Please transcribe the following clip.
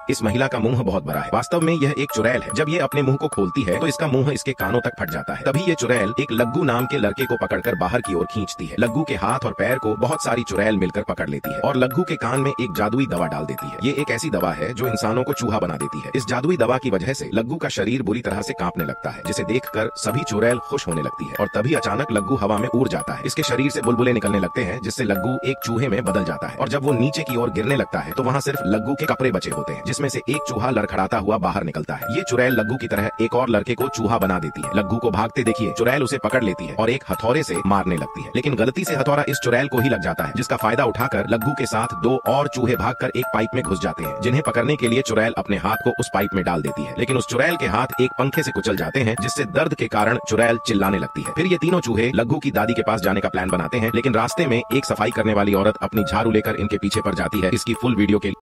इस महिला का मुंह बहुत बड़ा है। वास्तव में यह एक चुड़ैल है। जब ये अपने मुंह को खोलती है तो इसका मुंह इसके कानों तक फट जाता है। तभी ये चुड़ैल एक लग्गू नाम के लड़के को पकड़कर बाहर की ओर खींचती है। लग्गू के हाथ और पैर को बहुत सारी चुड़ैल मिलकर पकड़ लेती है और लग्गू के कान में एक जादुई दवा डाल देती है। ये एक ऐसी दवा है जो इंसानों को चूहा बना देती है। इस जादुई दवा की वजह से लग्गू का शरीर बुरी तरह से कांपने लगता है, जिसे देखकर सभी चुड़ैल खुश होने लगती है। और तभी अचानक लग्गू हवा में उड़ जाता है। इसके शरीर से बुलबुले निकलने लगते हैं, जिससे लग्गू एक चूहे में बदल जाता है। और जब वो नीचे की ओर गिरने लगता है तो वहाँ सिर्फ लग्गू के कपड़े बचे होते हैं, जिसमें से एक चूहा लड़खड़ाता हुआ बाहर निकलता है। ये चुड़ैल लग्गू की तरह एक और लड़के को चूहा बना देती है। लग्गू को भागते देखिए चुड़ैल उसे पकड़ लेती है और एक हथौड़े से मारने लगती है, लेकिन गलती से हथौड़ा इस चुड़ैल को ही लग जाता है, जिसका फायदा उठाकर लग्गू के साथ दो और चूहे भागकर एक पाइप में घुस जाते हैं, जिन्हें पकड़ने के लिए चुड़ैल अपने हाथ को उस पाइप में डाल देती है। लेकिन उस चुड़ैल के हाथ एक पंखे से कुचल जाते हैं, जिससे दर्द के कारण चुड़ैल चिल्लाने लगती है। फिर ये तीनों चूहे लग्गू की दादी के पास जाने का प्लान बनाते हैं, लेकिन रास्ते में एक सफाई करने वाली औरत अपनी झाड़ू लेकर इनके पीछे पड़ जाती है। इसकी फुल वीडियो के